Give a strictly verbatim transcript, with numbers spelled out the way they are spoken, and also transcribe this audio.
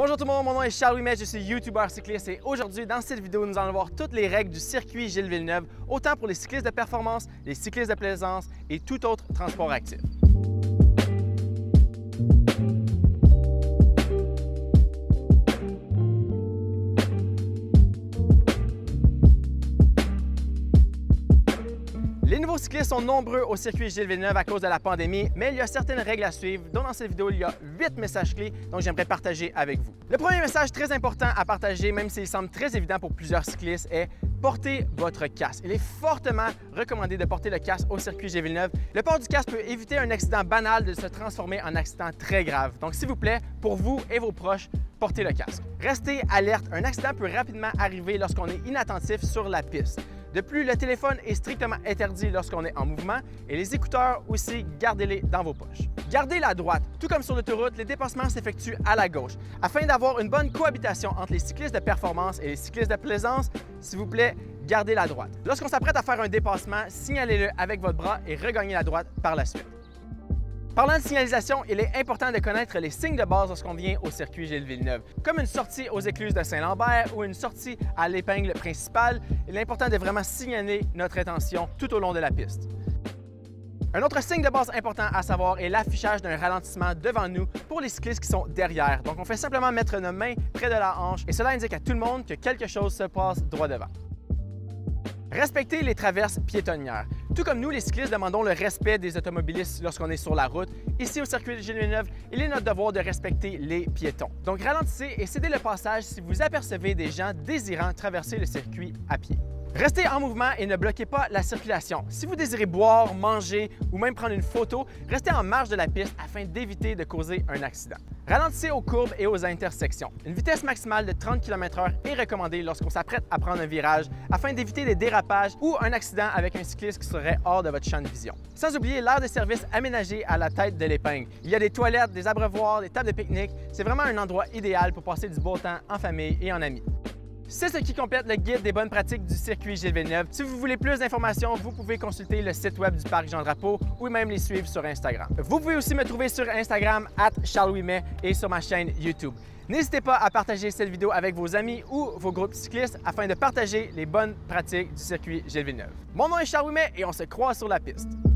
Bonjour tout le monde, mon nom est Charles Ouimet, je suis YouTuber cycliste et aujourd'hui dans cette vidéo nous allons voir toutes les règles du circuit Gilles Villeneuve, autant pour les cyclistes de performance, les cyclistes de plaisance et tout autre transport actif. Les nouveaux cyclistes sont nombreux au circuit Gilles Villeneuve à cause de la pandémie, mais il y a certaines règles à suivre, dont dans cette vidéo, il y a huit messages clés dont j'aimerais partager avec vous. Le premier message très important à partager, même s'il semble très évident pour plusieurs cyclistes, est portez votre casque. Il est fortement recommandé de porter le casque au circuit Gilles Villeneuve. Le port du casque peut éviter un accident banal de se transformer en accident très grave. Donc s'il vous plaît, pour vous et vos proches, portez le casque. Restez alerte, un accident peut rapidement arriver lorsqu'on est inattentif sur la piste. De plus, le téléphone est strictement interdit lorsqu'on est en mouvement et les écouteurs aussi, gardez-les dans vos poches. Gardez la droite. Tout comme sur l'autoroute, les dépassements s'effectuent à la gauche. Afin d'avoir une bonne cohabitation entre les cyclistes de performance et les cyclistes de plaisance, s'il vous plaît, gardez la droite. Lorsqu'on s'apprête à faire un dépassement, signalez-le avec votre bras et regagnez la droite par la suite. Parlant de signalisation, il est important de connaître les signes de base lorsqu'on vient au circuit Gilles Villeneuve. Comme une sortie aux écluses de Saint-Lambert ou une sortie à l'épingle principale, il est important de vraiment signaler notre intention tout au long de la piste. Un autre signe de base important à savoir est l'affichage d'un ralentissement devant nous pour les cyclistes qui sont derrière. Donc on fait simplement mettre nos mains près de la hanche et cela indique à tout le monde que quelque chose se passe droit devant. Respectez les traverses piétonnières. Tout comme nous, les cyclistes, demandons le respect des automobilistes lorsqu'on est sur la route. Ici, au circuit de Gilles Villeneuve, il est notre devoir de respecter les piétons. Donc ralentissez et cédez le passage si vous apercevez des gens désirant traverser le circuit à pied. Restez en mouvement et ne bloquez pas la circulation. Si vous désirez boire, manger ou même prendre une photo, restez en marge de la piste afin d'éviter de causer un accident. Ralentissez aux courbes et aux intersections. Une vitesse maximale de trente kilomètres heure est recommandée lorsqu'on s'apprête à prendre un virage afin d'éviter des dérapages ou un accident avec un cycliste qui serait hors de votre champ de vision. Sans oublier l'aire de service aménagée à la tête de l'épingle. Il y a des toilettes, des abreuvoirs, des tables de pique-nique. C'est vraiment un endroit idéal pour passer du beau temps en famille et en amis. C'est ce qui complète le guide des bonnes pratiques du circuit Gilles Villeneuve. Si vous voulez plus d'informations, vous pouvez consulter le site web du Parc Jean-Drapeau ou même les suivre sur Instagram. Vous pouvez aussi me trouver sur Instagram arobase Charles Ouimet et sur ma chaîne YouTube. N'hésitez pas à partager cette vidéo avec vos amis ou vos groupes cyclistes afin de partager les bonnes pratiques du circuit Gilles Villeneuve. Mon nom est Charles Ouimet et on se croise sur la piste.